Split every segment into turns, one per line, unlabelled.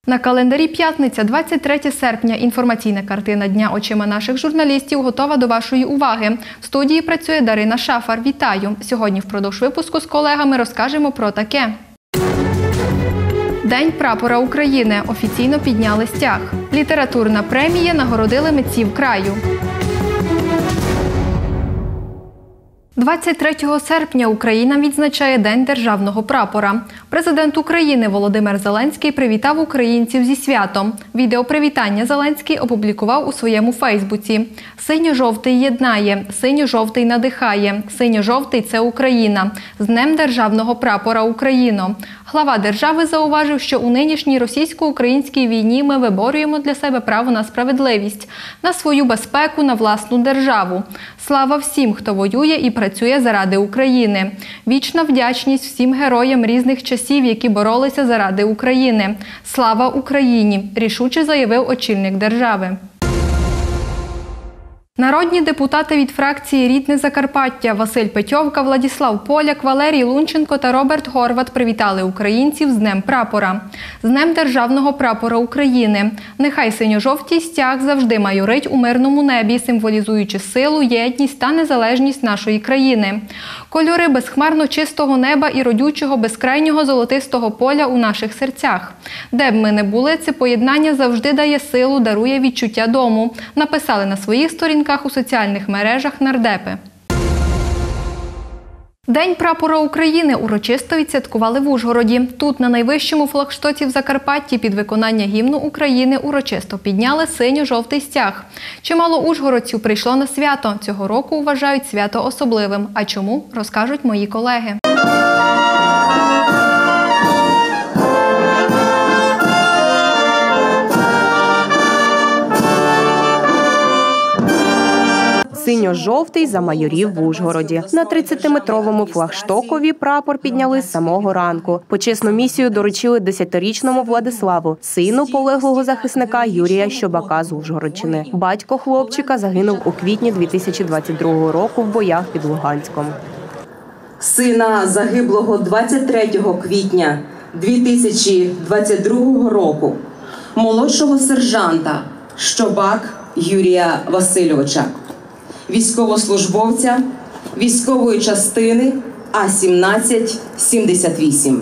На календарі п'ятниця, 23 серпня. Інформаційна картина дня очима наших журналістів готова до вашої уваги. В студії працює Дарина Шафар. Вітаю! Сьогодні впродовж випуску з колегами розкажемо про таке. День прапора України. Офіційно підняли стяг. Літературна премія нагородили митців краю. 23 серпня Україна відзначає День державного прапора. Президент України Володимир Зеленський привітав українців зі святом. Відеопривітання Зеленський опублікував у своєму Фейсбуці. «Синьо-жовтий єднає, синьо-жовтий надихає, синьо-жовтий – це Україна. З Днем державного прапора Україно». Глава держави зауважив, що у нинішній російсько-українській війні ми виборюємо для себе право на справедливість, на свою безпеку, на власну державу. Слава всім, хто воює і працює заради України. Вічна вдячність всім героям різних часів, які боролися заради України. Слава Україні! Рішуче заявив очільник держави. Народні депутати від фракції «Рідне Закарпаття» Василь Петьовка, Владіслав Поляк, Валерій Лунченко та Роберт Горват привітали українців з Днем прапора. З Днем державного прапора України. Нехай синьо-жовтий стяг завжди майорить у мирному небі, символізуючи силу, єдність та незалежність нашої країни. Кольори безхмарно чистого неба і родючого безкрайнього золотистого поля у наших серцях. Де б ми не були, це поєднання завжди дає силу, дарує відчуття дому, написали на своїх сторінках у соціальних мережах нардепи. День прапора України урочисто відсвяткували в Ужгороді. Тут, на найвищому флагштоці в Закарпатті, під виконання гімну України урочисто підняли синьо-жовтий стяг. Чимало ужгородців прийшло на свято. Цього року вважають свято особливим. А чому – розкажуть мої колеги.
Синьо-жовтий замайорів в Ужгороді. На 30-метровому флагштокові прапор підняли з самого ранку. Почесну місію доручили 10-річному Владиславу, сину полеглого захисника Юрія Щобака з Ужгородщини. Батько хлопчика загинув у квітні 2022 року в боях під Луганськом.
Сина загиблого 23 квітня 2022 року, молодшого сержанта Щобак Юрія Васильовича, військовослужбовця військової частини А-1778.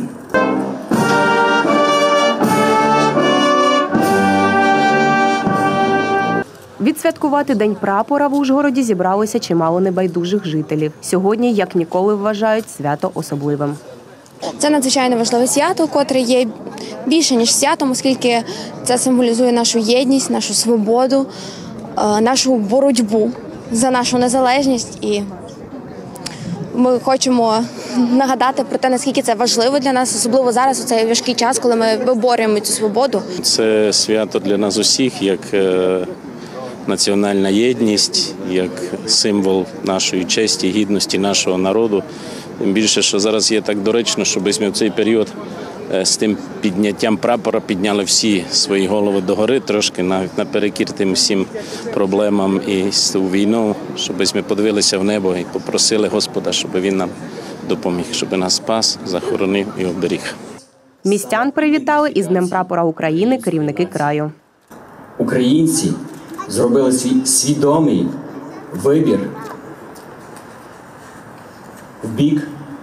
Відсвяткувати День прапора в Ужгороді зібралося чимало небайдужих жителів. Сьогодні, як ніколи, вважають свято особливим.
Це надзвичайно важливе свято, котре є більше, ніж святом, оскільки це символізує нашу єдність, нашу свободу, нашу боротьбу за нашу незалежність, і ми хочемо нагадати про те, наскільки це важливо для нас, особливо зараз, у цей важкий час, коли ми виборюємо цю свободу.
Це свято для нас усіх, як національна єдність, як символ нашої честі, гідності нашого народу. Тим більше, що зараз є так доречно, щоб ми в цей період з тим підняттям прапора підняли всі свої голови догори трошки, наперекір тим всім проблемам і з ту війну, щоб ми подивилися в небо і попросили Господа, щоб Він нам допоміг, щоб нас спас, захоронив і оберіг.
Містян привітали із Днем прапора України керівники краю.
Українці зробили свій свідомий вибір в бік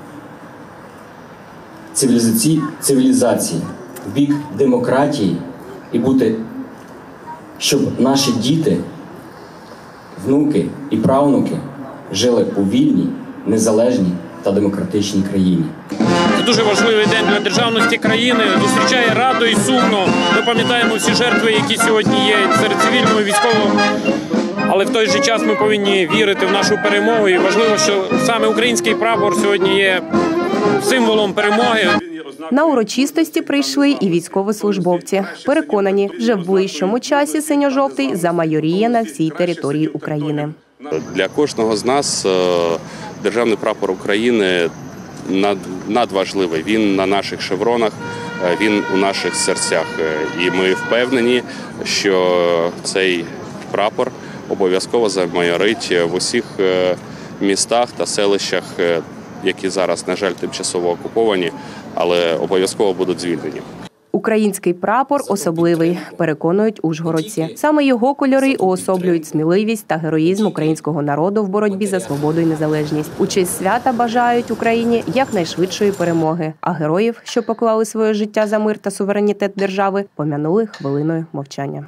цивілізації, в бік демократії і бути, щоб наші діти, внуки і правнуки жили у вільній, незалежній та демократичній країні.
Це дуже важливий день для державності країни, зустрічає радо і сумно. Ми пам'ятаємо всі жертви, які сьогодні є серед цивільного і військового. Але в той же час ми повинні вірити в нашу перемогу. І важливо, що саме український прапор сьогодні є символом перемоги.
На урочистості прийшли і військовослужбовці. Переконані, вже в ближчому часі синьо-жовтий замайоріє на всій території України.
Для кожного з нас державний прапор України надважливий. Він на наших шевронах, він у наших серцях. І ми впевнені, що цей прапор обов'язково замайорить в усіх містах та селищах, які зараз, на жаль, тимчасово окуповані, але обов'язково будуть звільнені.
Український прапор особливий, переконують ужгородці. Саме його кольори уособлюють сміливість та героїзм українського народу в боротьбі за свободу і незалежність. У честь свята бажають Україні якнайшвидшої перемоги, а героїв, що поклали своє життя за мир та суверенітет держави, пом'янули хвилиною мовчання.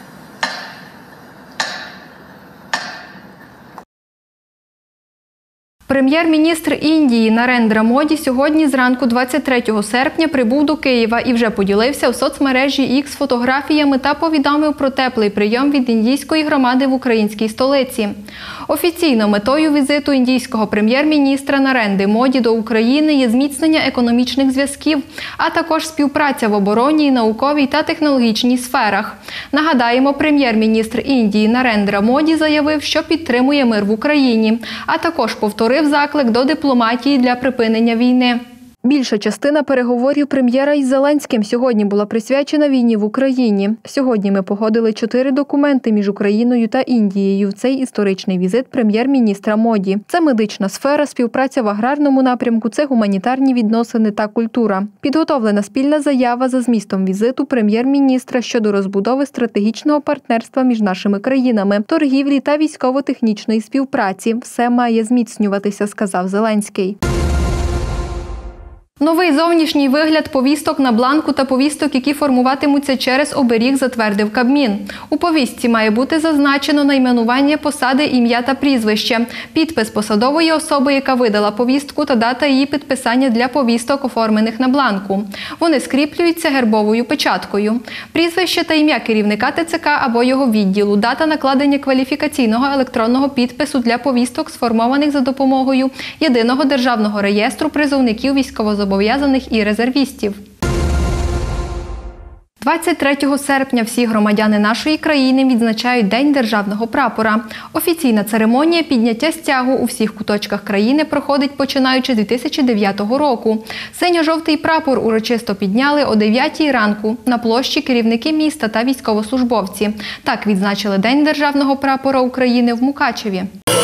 Прем'єр-міністр Індії Нарендра Моді сьогодні зранку 23 серпня прибув до Києва і вже поділився в соцмережі X фотографіями та повідомив про теплий прийом від індійської громади в українській столиці. Офіційно метою візиту індійського прем'єр-міністра Нарендри Моді до України є зміцнення економічних зв'язків, а також співпраця в оборонній, науковій та технологічній сферах. Нагадаємо, прем'єр-міністр Індії Нарендра Моді заявив, що підтримує мир в Україні, а також повторив заклик до дипломатії для припинення війни. Більша частина переговорів прем'єра із Зеленським сьогодні була присвячена війні в Україні. Сьогодні ми погодили 4 документи між Україною та Індією в цей історичний візит прем'єр-міністра Моді. Це медична сфера, співпраця в аграрному напрямку, це гуманітарні відносини та культура. Підготовлена спільна заява за змістом візиту прем'єр-міністра щодо розбудови стратегічного партнерства між нашими країнами, торгівлі та військово-технічної співпраці. Все має зміцнюватися, сказав Зеленський. Новий зовнішній вигляд повісток на бланку та повісток, які формуватимуться через оберіг, затвердив Кабмін. У повістці має бути зазначено найменування посади, ім'я та прізвище, підпис посадової особи, яка видала повістку, та дата її підписання для повісток, оформлених на бланку. Вони скріплюються гербовою печаткою. Прізвище та ім'я керівника ТЦК або його відділу, дата накладення кваліфікаційного електронного підпису для повісток, сформованих за допомогою Єдиного державного реєстру призовників військовозобов'язаних і резервістів. 23 серпня всі громадяни нашої країни відзначають День державного прапора. Офіційна церемонія підняття стягу у всіх куточках країни проходить починаючи з 2009 року. Синьо-жовтий прапор урочисто підняли о 9 ранку на площі керівники міста та військовослужбовці. Так відзначили День державного прапора України в Мукачеві.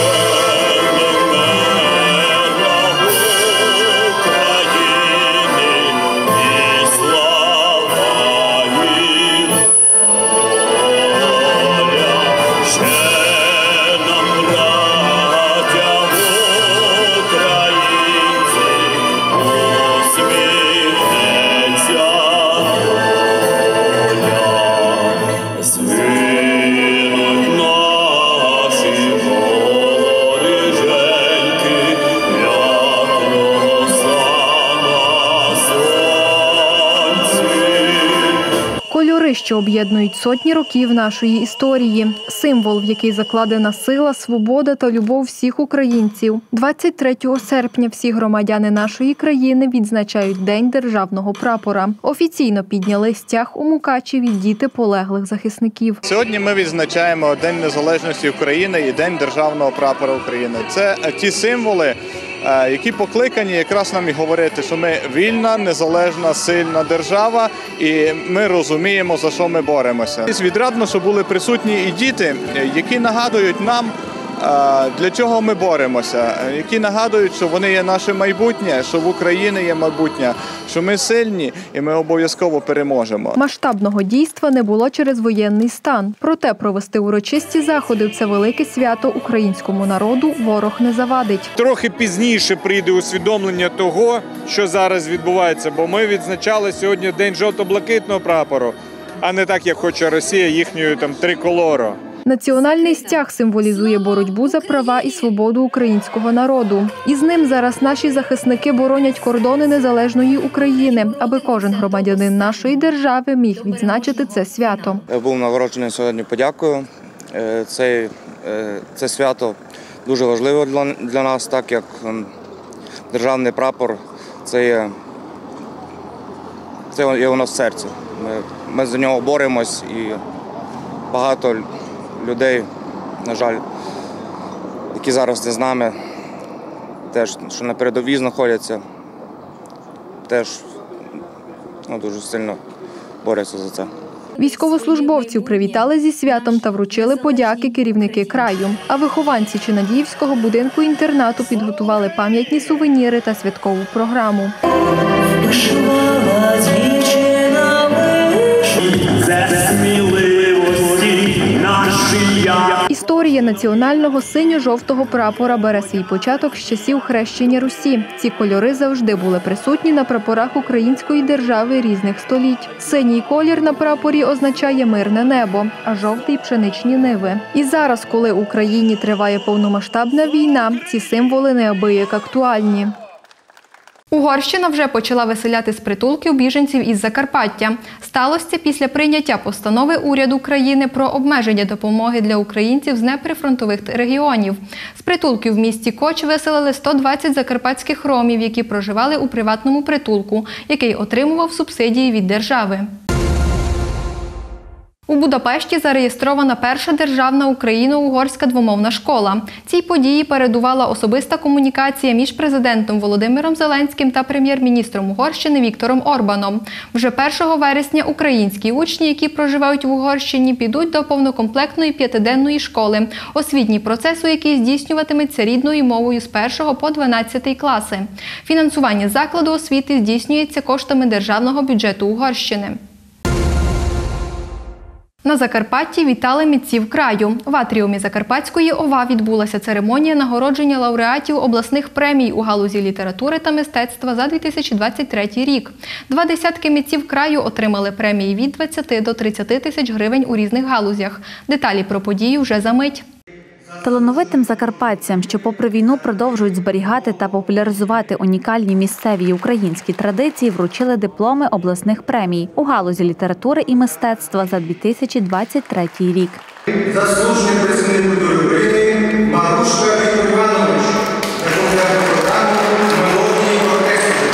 Кольори, що об'єднують сотні років нашої історії. Символ, в який закладена сила, свобода та любов всіх українців. 23 серпня всі громадяни нашої країни відзначають День державного прапора. Офіційно підняли стяг у Мукачеві діти полеглих захисників.
Сьогодні ми відзначаємо День незалежності України і День державного прапора України. Це ті символи, які покликані якраз нам і говорити, що ми вільна, незалежна, сильна держава, і ми розуміємо, за що ми боремося. Відрадно, що були присутні і діти, які нагадують нам, для чого ми боремося, які нагадують, що вони є наше майбутнє, що в Україні є майбутнє, що ми сильні і ми обов'язково переможемо.
Масштабного дійства не було через воєнний стан. Проте провести урочисті заходи в це велике свято українському народу ворог не завадить.
Трохи пізніше прийде усвідомлення того, що зараз відбувається, бо ми відзначали сьогодні День жовто-блакитного прапору, а не так, як хоче Росія, їхньою триколору.
Національний стяг символізує боротьбу за права і свободу українського народу. І з ним зараз наші захисники боронять кордони незалежної України, аби кожен громадянин нашої держави міг відзначити це свято.
Я був нагороджений сьогодні подякою. Це свято дуже важливе для нас, так як державний прапор – це є у нас в серці. Ми за нього боремось і багато людей, на жаль, які зараз не з нами, теж, що на передовій знаходяться, теж дуже сильно борються за це.
Військовослужбовців привітали зі святом та вручили подяки керівники краю. А вихованці Чинадіївського будинку-інтернату підготували пам'ятні сувеніри та святкову програму.
Шла дівчина
національного синьо-жовтого прапора бере свій початок з часів хрещення Русі. Ці кольори завжди були присутні на прапорах української держави різних століть. Синій колір на прапорі означає мирне небо, а жовтий – пшеничні ниви. І зараз, коли в Україні триває повномасштабна війна, ці символи неабияк актуальні. Угорщина вже почала виселяти з притулків біженців із Закарпаття. Сталося це після прийняття постанови уряду країни про обмеження допомоги для українців з неприфронтових регіонів. З притулків в місті Коч виселили 120 закарпатських ромів, які проживали у приватному притулку, який отримував субсидії від держави. У Будапешті зареєстрована перша державна україно-угорська двомовна школа. Цій події передувала особиста комунікація між президентом Володимиром Зеленським та прем'єр-міністром Угорщини Віктором Орбаном. Вже 1 вересня українські учні, які проживають в Угорщині, підуть до повнокомплектної 5-денної школи, освітній процес у якій здійснюватиметься рідною мовою з 1 по 12 класи. Фінансування закладу освіти здійснюється коштами державного бюджету Угорщини. На Закарпатті вітали митців краю. В атріумі Закарпатської ОВА відбулася церемонія нагородження лауреатів обласних премій у галузі літератури та мистецтва за 2023 рік. 20 митців краю отримали премії від 20 до 30 тисяч гривень у різних галузях. Деталі про подію вже за мить.
Талановитим закарпатцям, що попри війну продовжують зберігати та популяризувати унікальні місцеві українські традиції, вручили дипломи обласних премій у галузі літератури і мистецтва за 2023 рік.
Заслужений працівник культури України Марушка Віктор Іванович, програму «Мелодії оркестру».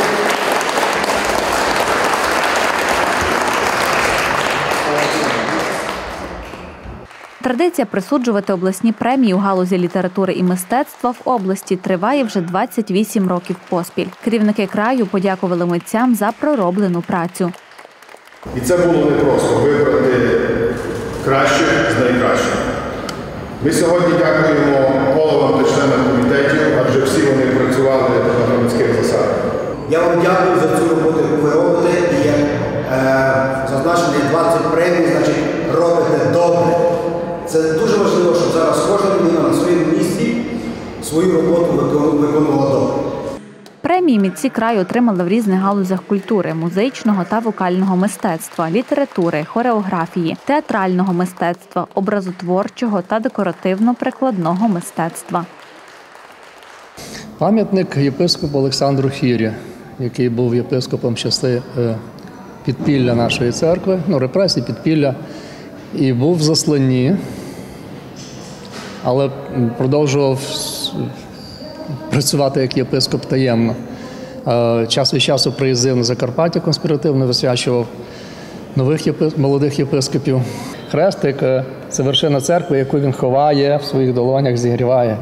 Традиція присуджувати обласні премії у галузі літератури і мистецтва в області триває вже 28 років поспіль. Керівники краю подякували митцям за пророблену працю.
І це було непросто вибрати кращих з найкращих. Ми сьогодні дякуємо головам та членам комітетів, адже всі вони працювали на громадських засадах.
Я вам дякую за цю роботу, яку ви робите. І як зазначені 20 премій, значить робите добре. Це дуже важливо, щоб зараз кожна людина на своєму місці свою роботу виконувала добре.
Премії митці краю отримали в різних галузях культури, музичного та вокального мистецтва, літератури, хореографії, театрального мистецтва, образотворчого та декоративно-прикладного мистецтва.
Пам'ятник єпископу Олександру Хірі, який був єпископом часи підпілля нашої церкви, репресій, підпілля, і був в засланні, але продовжував працювати як єпископ таємно. Час від часу приїздив на Закарпаття конспіративно, висвячував нових молодих єпископів. Хрестик – це вершина церкви, яку він ховає, в своїх долонях зігріває.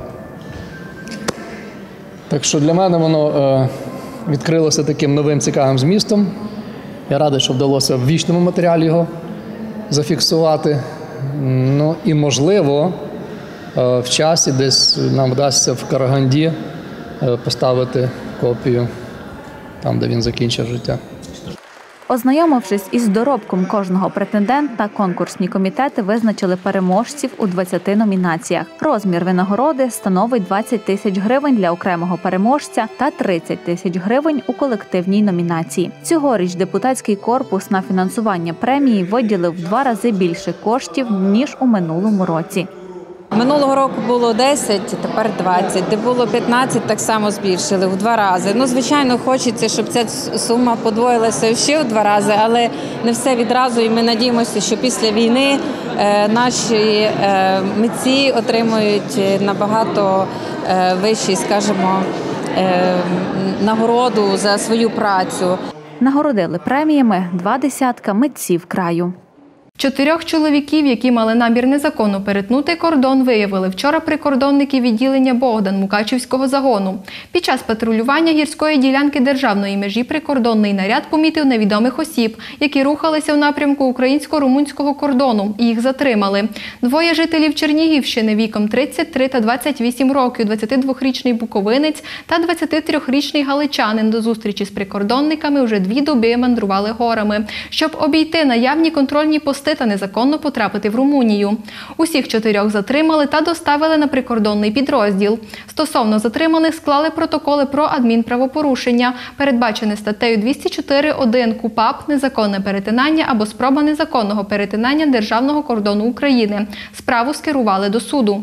Так що для мене воно відкрилося таким новим цікавим змістом. Я радий, що вдалося в вічному матеріалі його зафіксувати. Ну і, можливо, в часі десь нам вдасться в Караганді поставити копію там, де він закінчив життя.
Ознайомившись із доробком кожного претендента, конкурсні комітети визначили переможців у 20 номінаціях. Розмір винагороди становить 20 тисяч гривень для окремого переможця та 30 тисяч гривень у колективній номінації. Цьогоріч депутатський корпус на фінансування премії виділив в 2 рази більше коштів, ніж у минулому році.
Минулого року було 10, тепер 20. Де було 15, так само збільшили в 2 рази. Ну, звичайно, хочеться, щоб ця сума подвоїлася ще в 2 рази, але не все відразу. І ми надіємося, що після війни наші митці отримують набагато вищий, скажімо, нагороду за свою працю.
Нагородили преміями 20 митців краю.
4 чоловіків, які мали намір незаконно перетнути кордон, виявили вчора прикордонники відділення Богдан Мукачівського загону. Під час патрулювання гірської ділянки державної межі прикордонний наряд помітив невідомих осіб, які рухалися в напрямку українсько-румунського кордону, і їх затримали. 2 жителів Чернігівщини віком 33 та 28 років, 22-річний буковинець та 23-річний галичанин до зустрічі з прикордонниками вже 2 доби мандрували горами. Щоб обійти наявні контрольні пости вкрасти та незаконно потрапити в Румунію. Усіх 4 затримали та доставили на прикордонний підрозділ. Стосовно затриманих склали протоколи про адмінправопорушення, передбачене статтею 204.1 КУпАП «Незаконне перетинання або спроба незаконного перетинання державного кордону України». Справу скерували до суду.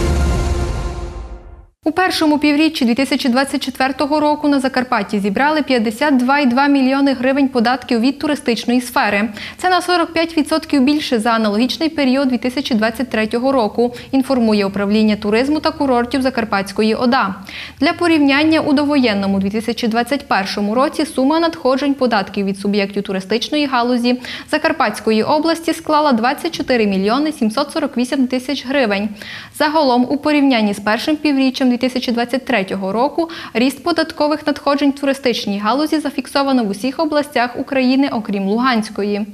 У першому півріччі 2024 року на Закарпатті зібрали 52,2 мільйони гривень податків від туристичної сфери. Це на 45% більше за аналогічний період 2023 року, інформує Управління туризму та курортів Закарпатської ОДА. Для порівняння, у довоєнному 2021 році сума надходжень податків від суб'єктів туристичної галузі Закарпатської області склала 24 мільйони 748 тисяч гривень. Загалом, у порівнянні з першим півріччям 2023 року ріст податкових надходжень в туристичній галузі зафіксовано в усіх областях України, окрім Луганської.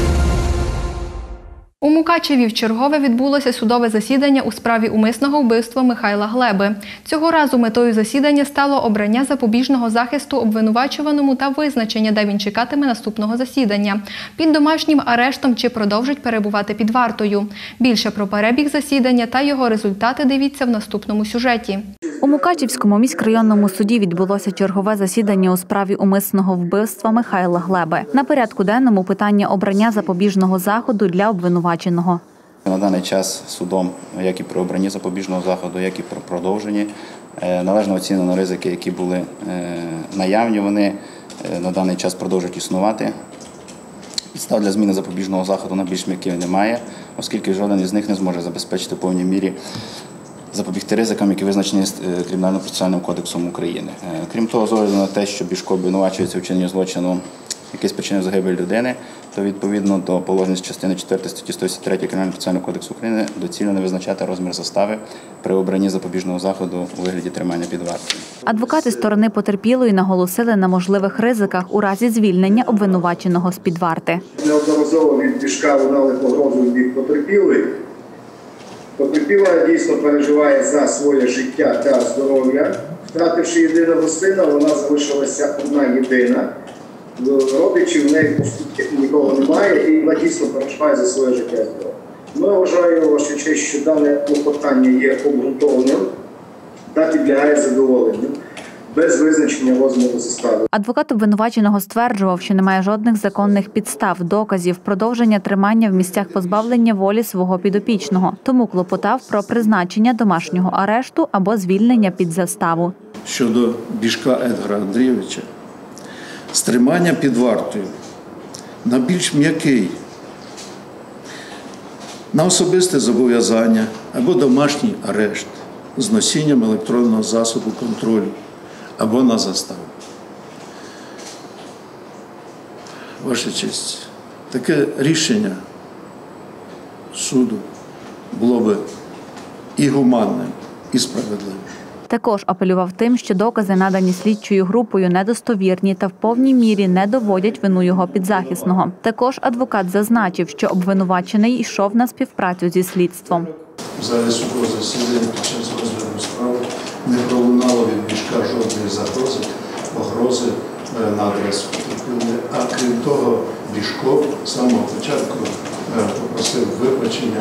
У Мукачеві вчергове відбулося судове засідання у справі умисного вбивства Михайла Глеби. Цього разу метою засідання стало обрання запобіжного захисту обвинувачуваному та визначення, де він чекатиме наступного засідання – під домашнім арештом чи продовжить перебувати під вартою. Більше про перебіг засідання та його результати дивіться в наступному сюжеті.
У Мукачівському міськрайонному суді відбулося чергове засідання у справі умисного вбивства Михайла Глеби. На порядку денному питання обрання запобіжного заходу для обвинуваченого.
На даний час судом, як і при обранні запобіжного заходу, як і при продовженні, належно оцінено ризики, які були наявні. Вони на даний час продовжують існувати. Підстав для зміни запобіжного заходу на більш м'який немає, оскільки жоден із них не зможе забезпечити в повній мірі запобігти ризикам, які визначені Кримінально-процесуальним кодексом України. Крім того, з огляду на те, що Бішко обвинувачується у вчиненні злочину, який спричинив загибель людини, то відповідно до положень з частини 4 статті 183 Кримінально-процесуального кодексу України доцільно не визначати розмір застави при обранні запобіжного заходу у вигляді тримання під вартою.
Адвокати сторони потерпілої наголосили на можливих ризиках у разі звільнення обвинуваченого з-під варти.
Неодноразово від Бішка лунали погрози в бік потерпілої. Потерпіла дійсно переживає за своє життя та здоров'я. Втративши єдиного сина, вона залишилася одна єдина. Родичів в неї нікого немає, і вона дійсно переживає за своє життя і здоров'я. Ми вважаємо, ваша честь, що дане клопотання є обґрунтованим та підлягає задоволенню, без визначення розміру застави.
Адвокат обвинуваченого стверджував, що немає жодних законних підстав, доказів, продовження тримання в місцях позбавлення волі свого підопічного. Тому клопотав про призначення домашнього арешту або звільнення під заставу.
Щодо Бішка Едгара Андрійовича, стримання під вартою на більш м'який, на особисте зобов'язання або домашній арешт з носінням електронного засобу контролю або на заставу. Ваша честь, таке рішення суду було би і гуманним, і справедливим.
Також апелював тим, що докази, надані слідчою групою, недостовірні та в повній мірі не доводять вину його підзахисного. Також адвокат зазначив, що обвинувачений йшов на співпрацю зі слідством.
В залі судового засідання під час розгляду справи не пролунало від Бішка жодної загрози, погрози на адресу потерпілої. А крім того, Бішко з самого початку попросив вибачення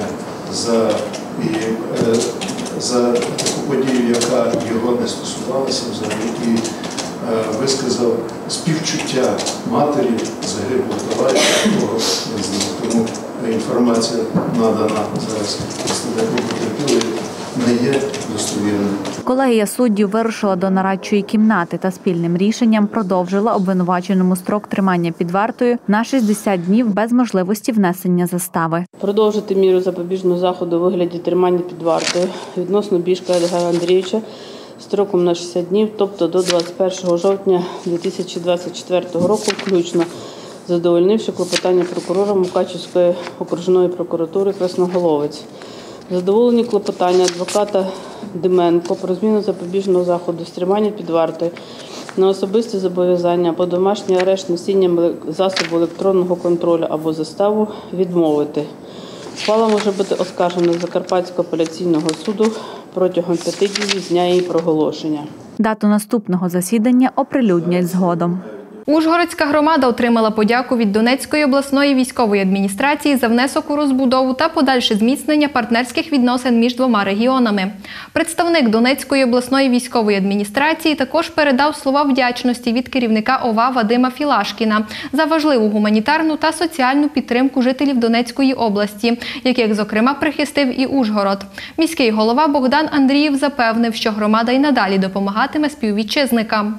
за таку подію, яка його не стосувалася взагалі, і висказав співчуття матері загиблого товариша, якого він знав. Тому інформація надана зараз представнику потерпілої не є достовірною.
Колегія суддів вирушила до нарадчої кімнати та спільним рішенням продовжила обвинуваченому строк тримання під вартою на 60 днів без можливості внесення застави.
Продовжити міру запобіжного заходу у вигляді тримання під вартою відносно Бішка Едгара Андрійовича строком на 60 днів, тобто до 21 жовтня 2024 року включно, задовольнивши клопотання прокурора Мукачівської окружної прокуратури Красноголовець. Задоволені клопотання адвоката Дименко про зміну запобіжного заходу з тримання під вартою на особисте зобов'язання або домашній арешт носінням засобу електронного контролю або заставу відмовити. Ухвала може бути оскаржена до Закарпатського апеляційного суду протягом 5 днів з дня її проголошення.
Дату наступного засідання оприлюднять згодом.
Ужгородська громада отримала подяку від Донецької обласної військової адміністрації за внесок у розбудову та подальше зміцнення партнерських відносин між двома регіонами. Представник Донецької обласної військової адміністрації також передав слова вдячності від керівника ОВА Вадима Філашкіна за важливу гуманітарну та соціальну підтримку жителів Донецької області, яких, зокрема, прихистив і Ужгород. Міський голова Богдан Андрієв запевнив, що громада й надалі допомагатиме співвітчизникам.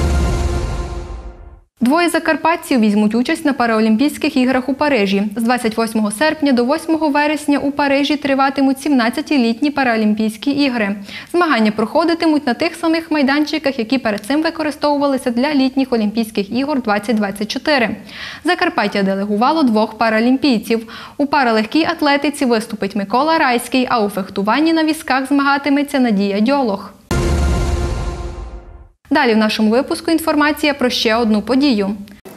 Двоє закарпатців візьмуть участь на Паралімпійських іграх у Парижі. З 28 серпня до 8 вересня у Парижі триватимуть 17-літні Паралімпійські ігри. Змагання проходитимуть на тих самих майданчиках, які перед цим використовувалися для літніх Олімпійських ігор 2024. Закарпаття делегувало 2 паралімпійців. У паралегкій атлетиці виступить Микола Райський, а у фехтуванні на візках змагатиметься Надія Дьолох. Далі в нашому випуску інформація про ще одну подію.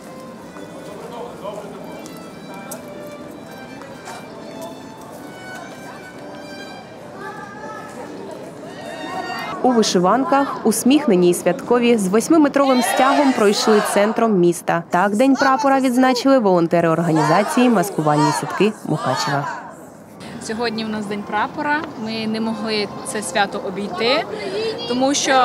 У вишиванках, усміхнені й святкові, з 8-метровим стягом пройшли центром міста. Так День прапора відзначили волонтери організації «Маскувальні сітки» Мукачева.
Сьогодні у нас День прапора, ми не могли це свято обійти, тому що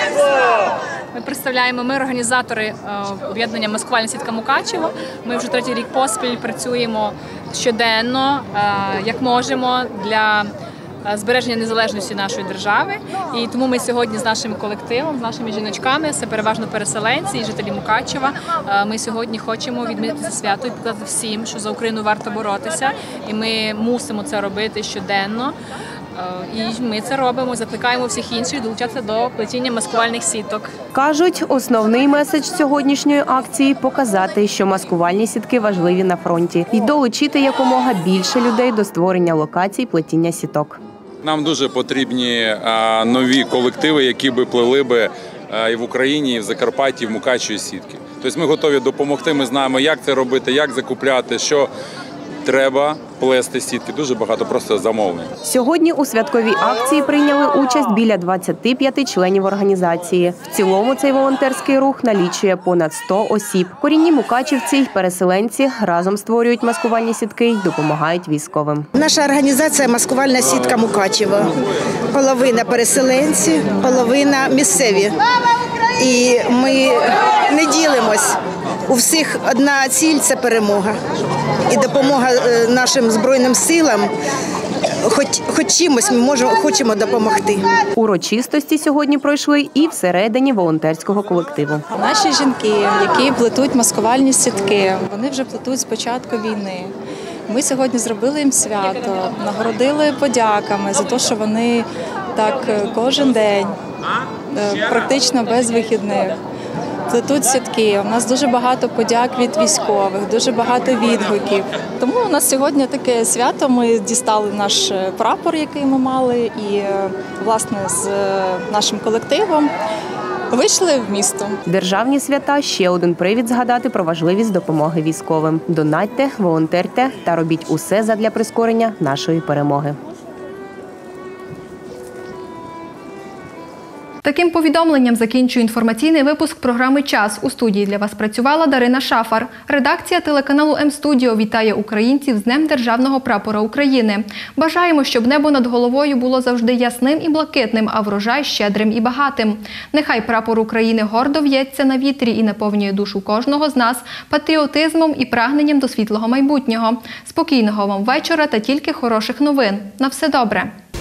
ми організатори об'єднання «Маскувальна сітка Мукачево». Ми вже 3-й рік поспіль працюємо щоденно, як можемо, для збереження незалежності нашої держави. І тому ми сьогодні з нашим колективом, з нашими жіночками, це переважно переселенці і жителі Мукачева, ми сьогодні хочемо відмітити це свято і показати всім, що за Україну варто боротися. І ми мусимо це робити щоденно. І ми це робимо, закликаємо всіх інших долучатися до плетіння маскувальних сіток.
Кажуть, основний меседж сьогоднішньої акції – показати, що маскувальні сітки важливі на фронті і долучити якомога більше людей до створення локацій плетіння сіток.
Нам дуже потрібні нові колективи, які би плели би і в Україні, і в Закарпатті, і в Мукачеві сітки. Тобто ми готові допомогти, ми знаємо, як це робити, як закупляти, що треба плести сітки. Дуже багато просто замовлень.
Сьогодні у святковій акції прийняли участь біля 25 членів організації. В цілому цей волонтерський рух налічує понад 100 осіб. Корінні мукачівці й переселенці разом створюють маскувальні сітки й допомагають військовим.
Наша організація «Маскувальна сітка Мукачева». Половина переселенці, половина місцеві. І ми не ділимось. У всіх одна ціль – це перемога. І допомога нашим Збройним силам, хоч чимось ми хочемо допомогти.
Урочистості сьогодні пройшли і всередині волонтерського колективу.
Наші жінки, які плетуть маскувальні сітки, вони вже плетуть з початку війни. Ми сьогодні зробили їм свято, нагородили подяками за те, що вони так кожен день, практично без вихідних, плетуть сітки. У нас дуже багато подяк від військових, дуже багато відгуків. Тому у нас сьогодні таке свято. Ми дістали наш прапор, який ми мали, і, власне, з нашим колективом вийшли в місто.
Державні свята – ще один привід згадати про важливість допомоги військовим. Донатьте, волонтерте та робіть усе задля прискорення нашої перемоги.
Таким повідомленням закінчую інформаційний випуск програми «Час». У студії для вас працювала Дарина Шафар. Редакція телеканалу М-студіо вітає українців з Днем Державного прапора України. Бажаємо, щоб небо над головою було завжди ясним і блакитним, а врожай щедрим і багатим. Нехай прапор України гордо в'ється на вітрі і наповнює душу кожного з нас патріотизмом і прагненням до світлого майбутнього. Спокійного вам вечора та тільки хороших новин. На все добре!